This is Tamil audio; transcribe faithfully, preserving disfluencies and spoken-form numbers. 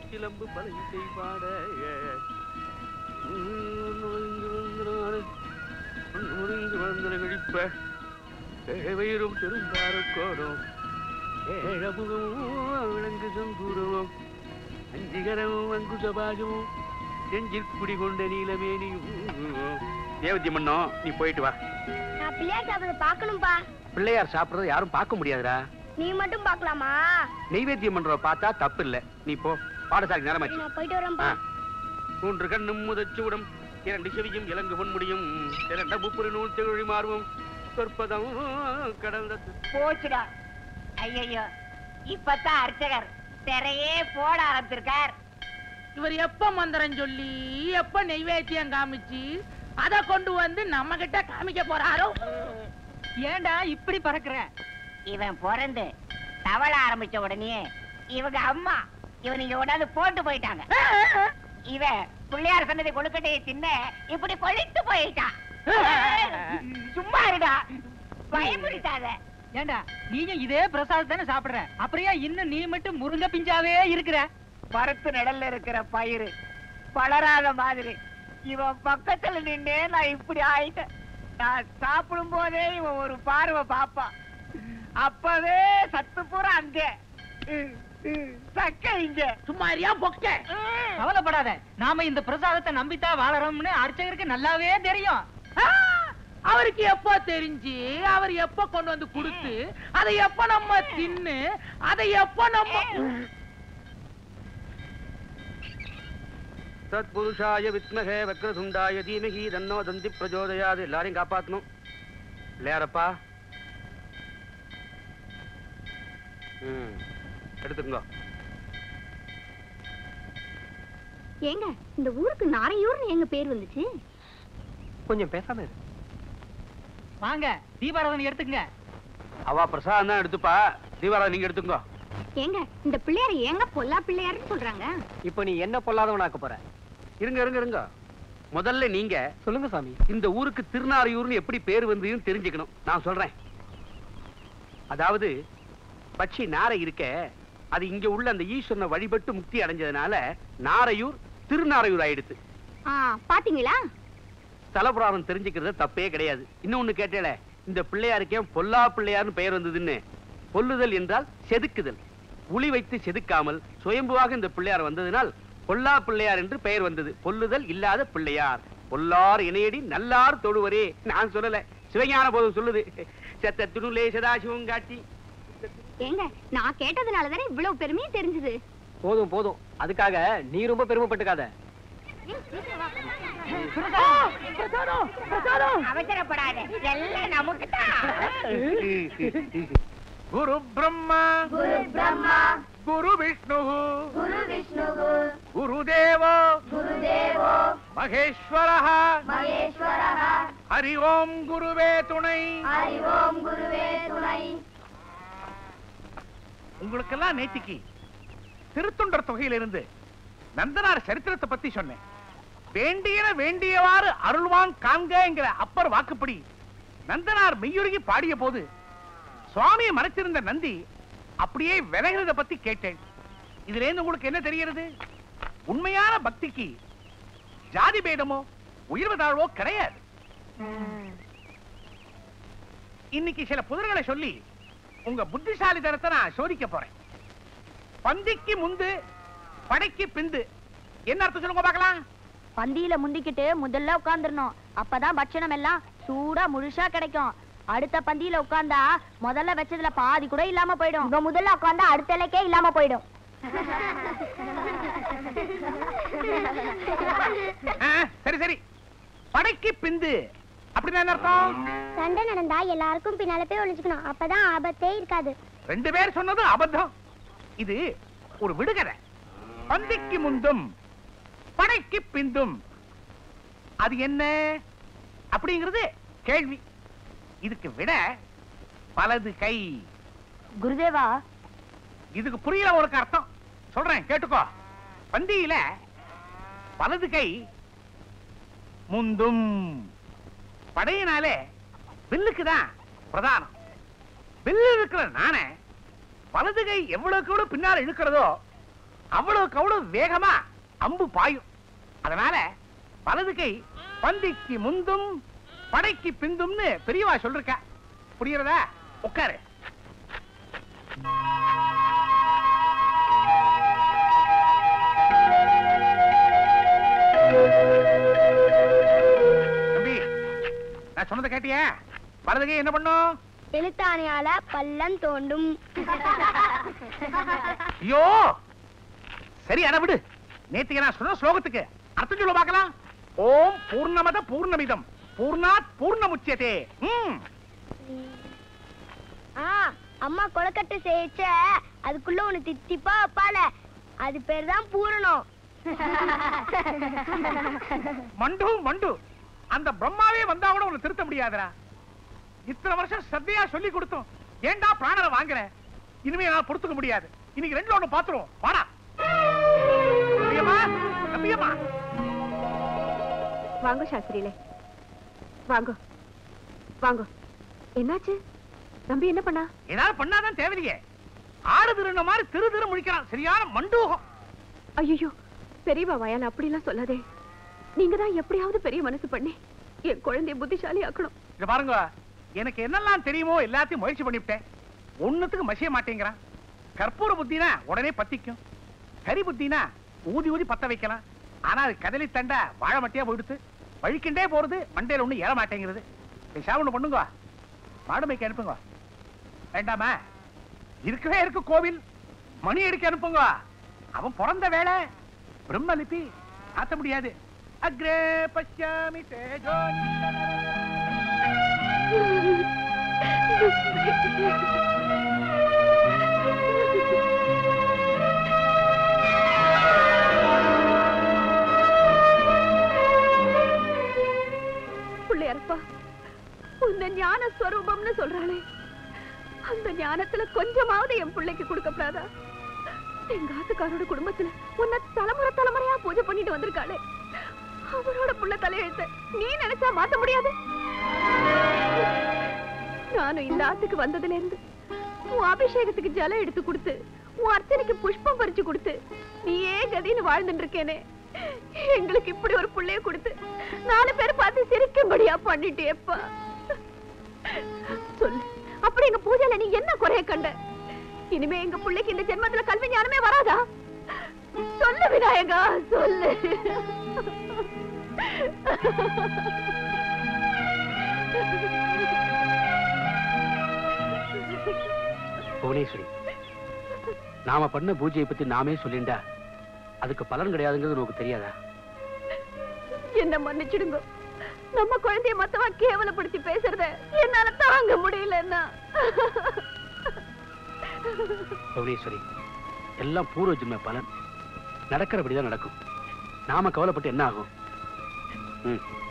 சிலம்பு பலை செய்வாட கழிப்ப வயிறும் பெருந்தாரக்கோடும் ஏழமுகமும் விளங்கு சங்கூரமும் அஞ்சிகரமும் அங்குசபாகமும் செஞ்சிற்குடி கொண்ட நீலமேனியும். தேவதி மன்னோ, நீ போயிட்டு வா. நான் பிள்ளையார் சாப்பிட பாக்கணும்பா. பிள்ளையார் சாப்பிடுறத யாரும் பார்க்க முடியாதுடா. நீ மட்டும் பாக்கலாமா? நெய்வேத்தியம் பண்ற பார்த்தா தப்பு இல்ல. நீ போ, பாடசாலை நேரமாச்சு. நான் போயிட்டு வரேன்பா. மூன்று கண்ணும் முதச்சூடம் இரண்டு செவியும் இலங்கு பொன்முடியும் இரண்ட முப்புரி நூல் திகழி மாறுவோம் சொற்பதம் கடந்த போச்சுடா. ஐயோ, இப்பதான் அர்ச்சகர் திரையே போட ஆரம்பிச்சிருக்கார். இவர் எப்ப மந்திரம் சொல்லி எப்ப நெய்வேத்தியம் காமிச்சு அத கொண்டு வந்து நம்ம கிட்ட காமிக்க போறாரோ? ஏண்டா இப்படி பறக்குற? இவன் பிறந்து தவள ஆரம்பிச்ச உடனே இவங்க அம்மா இவன் இங்க உடனே போட்டு போயிட்டாங்க. இவன் பிள்ளையார் சொன்னதை கொழுக்கட்டையை தின்ன இப்படி கொழித்து போயிட்டான். சும்மா இருடா, பயமுடித்தாத. ஏண்டா நீயும் இதே பிரசாதம் தானே சாப்பிடுற, அப்படியே இன்னும் நீ மட்டும் முருங்க பிஞ்சாவே இருக்கிற? மரத்து நிழல்ல இருக்கிற பயிறு பலராத மாதிரி இவன் பக்கத்துல நின்னே நான் இப்படி ஆயிட்டேன். நான் சாப்பிடும் போதே இவன் ஒரு பார்வை பாப்பான். அப்பவே சத்து பூரா அங்க சக்க இங்க. சும்மாரியா பொக்க. கவலைப்படாத, நாம இந்த பிரசாதத்தை நம்பித்தான் வாழறோம்னு அர்ச்சகருக்கு நல்லாவே தெரியும். அவருக்கு எப்ப தெரிஞ்சு அவர் எப்ப கொண்டு வந்து கொடுத்து அதை எப்ப நம்ம தின்னு அதை எப்ப நம்ம சத்புருஷாய வித்மகே வக்ரதுண்டாய தீமகி தன்னோ தந்தி பிரஜோதயாது. எல்லாரையும் காப்பாத்தணும். இல்லையாரப்பா, ம் எடுத்துக்கோ. ஏங்க இந்த ஊருக்கு நாரையூர்னு எங்க பேர் வந்துச்சு? கொஞ்சம் பேசாம இரு. வாங்க தீபாராதனை எடுத்துக்கங்க. அவ பிரசாதம் தான் எடுத்துப்பா, தீபாராதனை நீங்க எடுத்துக்கோ. ஏங்க இந்த பிள்ளையார ஏங்க பொல்லா பிள்ளையாருன்னு சொல்றாங்க? இப்ப நீ என்ன பொல்லாதவனாக்க போற? இருங்க இருங்க இருங்க. முதல்ல நீங்க சொல்லுங்க சாமி. இந்த ஊருக்கு திருநாரையூர்னு எப்படி பேர் வந்ததுன்னு தெரிஞ்சுக்கணும். நான் சொல்றேன். அதாவது பட்சி நாரை இருக்க, அது இங்க உள்ள அந்த ஈஸ்வரனை வழிபட்டு முக்தி அடைஞ்சதுனால நாரையூர் திருநாரையூர் ஆயிடுத்து. பாத்தீங்களா? தலபுராணம் தெரிஞ்சுக்கிறது தப்பே கிடையாது. இன்னொன்னு கேட்டேல, இந்த பிள்ளையாருக்கே பொல்லா பிள்ளையார்னு பெயர் வந்ததுன்னு. பொல்லுதல் என்றால் செதுக்குதல். உளி வைத்து செதுக்காமல் சுயம்புவாக இந்த பிள்ளையார் வந்ததினால் பொல்லா பிள்ளையார் என்று பெயர் வந்தது. பொல்லுதல் இல்லாத பிள்ளையார். பொல்லார் இணையடி நல்லார் தொழுவரே. நான் சொல்லல, சிவஞான போதும் சொல்லுது. செத்த துணுலே சதாசிவம் காட்டி. ஏங்க நான் கேட்டதுனாலதானே இவ்வளவு பெருமையும் தெரிஞ்சது. போதும் போதும், அதுக்காக நீ ரொம்ப பெருமைப்பட்டுக்காத. அவசரப்படாத, எல்லாம் நமக்கு தான். குரு பிரம்மா குரு பிரம்மா குரு விஷ்ணு குரு விஷ்ணு குருதேவோ குருதேவோ மகேஸ்வரः மகேஸ்வரः ஹரி ஓம் குருவே துணை. ஹரி ஓம் குருவே துணை. உங்களுக்கெல்லாம் நேத்திக்கு திருத்தொண்டர் தொகையிலிருந்து நந்தனார் சரித்திரத்தை பத்தி சொன்னேன். வேண்டியன வேண்டியவாறு அருள்வான் காண்கிற அப்பர் வாக்குப்படி நந்தனார் மெய்யுருகி பாடிய போது சுவாமியை மறைச்சிருந்த நந்தி அப்படியே விலகிறத பத்தி கேட்டேன். இதுல இருந்து உங்களுக்கு என்ன தெரிகிறது? உண்மையான பக்திக்கு ஜாதி பேதமோ உயர்வு தாழ்வோ கிடையாது. இன்னைக்கு சில புதிர்களை சொல்லி உங்க புத்திசாலித்தனத்தை நான் சோதிக்க போறேன். பந்திக்கு முந்து படைக்கு பிந்து என்ன அர்த்தம் சொல்லுங்க பார்க்கலாம். பந்தியில முந்திக்கிட்டு முதல்ல உட்கார்ந்துடணும். அப்பதான் பட்சணம் எல்லாம் சூடா முழுசா கிடைக்கும். அடுத்த பந்தியில உட்கார்ந்தா முதல்ல வச்சதுல பாதி கூட இல்லாம போயிடும். இவ முதல்ல உட்கார்ந்தா அடுத்த இலைக்கே இல்லாம போயிடும். சரி சரி, படைக்கு பிந்து அப்படின்னா என்ன அர்த்தம்? சண்டை நடந்தா எல்லாருக்கும் பின்னால போய் ஒளிச்சுக்கணும். அப்பதான் ஆபத்தே இருக்காது. ரெண்டு பேர் சொன்னது அபத்தம். இது ஒரு விடுகதை. பந்திக்கு முந்தும் படைக்கு பிந்தும் அது என்ன அப்படிங்கிறது கேள்வி. இதுக்கு விட வலது கை. குருதேவா, இதுக்கு புரியல உனக்கு அர்த்தம் சொல்றேன் கேட்டுக்கோ. பந்தியில வலது கை முந்தும். படையினாலே வில்லுக்குதான் பிரதானம். வில்லு இருக்கிற நானே வலது கை எவ்வளவுக்கு எவ்வளவு பின்னால் இழுக்கிறதோ அவ்வளவுக்கு அவ்வளவு வேகமா அம்பு பாயும். அதனால வலது கை பந்திக்கு முந்தும் படைக்கு பிந்தும்னு பெரியவா சொல்லிருக்க. புரியுறதா? உட்காரு. தம்பி, நான் சொன்னதை கேட்டியா? வலது கை என்ன பண்ணும்? எழுத்தாணியால பள்ளம் தோண்டும். ஐயோ, சரி அட விடு. நேத்துக்கு நான் சொன்ன ஸ்லோகத்துக்கு அர்த்தம் சொல்ல பார்க்கலாம். ஓம் பூர்ணமத பூர்ணமிதம் பூர்ணாத் பூர்ணமுச்சியதே. அம்மா கொலக்கட்டை செய்யச்ச அதுக்குள்ள ஒண்ணு தித்திப்பா வைப்பால, அது பேர் தான் பூரணம். மண்டு மண்டு, அந்த பிரம்மாவே வந்தா கூட உன்னை திருத்த முடியாதுடா. இத்தனை வருஷம் சத்தியா சொல்லி கொடுத்தோம், ஏண்டா பிராணனை வாங்குற? இனிமே நான் பொறுத்துக்க முடியாது. இன்னைக்கு ரெண்டுல ஒண்ணு பாத்துருவோம். வாடா நம்பியம்மா. வாங்க சாஸ்திரியிலே, வாங்க வாங்க. என்னாச்சு? நம்பி என்ன பண்ணா? ஏதாவது பண்ணாதான் தேவையில்லையே. ஆடு திருந்த மாதிரி திரு திரு முழிக்கிறான். சரியான மண்டூகம். ஐயோ, பெரியவா வாயால் அப்படிலாம் சொல்லாதே. நீங்க தான் எப்படியாவது பெரிய மனசு பண்ணி என் குழந்தைய புத்திசாலி ஆக்கணும். இத பாருங்க, எனக்கு என்னெல்லாம் தெரியுமோ எல்லாத்தையும் முயற்சி பண்ணிவிட்டேன். ஒண்ணுத்துக்கு மசிய மாட்டேங்கிறான். கற்பூர புத்தினா உடனே பத்திக்கும், கரி புத்தினா ஊதி ஊதி பத்த வைக்கலாம். ஆனா அது கதலி தண்டா வாழை மட்டியா போயிடுத்து. வழிக்கின்றே போறது, மண்டையில ஒண்ணு ஏற மாட்டேங்கிறது. ஒண்ணு பண்ணுங்க, மாடுமைக்கு அனுப்புங்க. வேண்டாமா? இருக்கவே இருக்கு கோவில், மணி அடிக்க அனுப்புங்க. அவன் பிறந்த வேலை பிரம்மலிபி ஆத்த முடியாது. அக்ரே பச்சாமி தேஜோ. பிள்ளையாரப்பா, உன்னை ஞான ஸ்வரூபம்னு சொல்றாளே, அந்த ஞானத்துல கொஞ்சமாவது என் பிள்ளைக்கு கொடுக்கப்படாதா? எங்க ஆத்துக்காரோட குடும்பத்துல உன்னை தலைமுறை தலைமுறையா பூஜை பண்ணிட்டு வந்திருக்காளே, அவரோட புள்ள தலையெழுத்த நீ நினைச்சா மாத்த முடியாது. நானும் இந்த ஆத்துக்கு வந்ததுல இருந்து உன் அபிஷேகத்துக்கு ஜலம் எடுத்து கொடுத்து, உன் அர்ச்சனைக்கு புஷ்பம் பறிச்சு கொடுத்து, நீயே கதின்னு வாழ்ந்துட்டு இருக்கேனே. எங்களுக்கு இப்படி ஒரு புள்ளைய கொடுத்து நாலு பேர் பார்த்து சிரிக்கும்படியா பண்ணிட்டேப்பா. சொல்லு, அப்படி எங்க பூஜையில நீ என்ன குறைய கண்ட? இனிமே எங்க பிள்ளைக்கு இந்த ஜென்மத்துல கல்வி ஞானமே வராதா? சொல்லு விநாயகா, சொல்லு. புவனேஸ்வரி, நாம பண்ண பூஜையை பத்தி நாமே சொல்லிண்டா அதுக்கு பலன் கிடையாதுங்கிறது நமக்கு தெரியாதா? என்ன மன்னிச்சிடுங்க, நம்ம குழந்தைய மத்தவா கேவலப்படுத்தி பேசுறத என்னால தாங்க முடியலன்னா. புவனேஸ்வரி, எல்லாம் பூர்வ ஜென்ம பலன். நடக்கிறபடிதான் நடக்கும். நாம கவலைப்பட்டு என்ன ஆகும்? ம்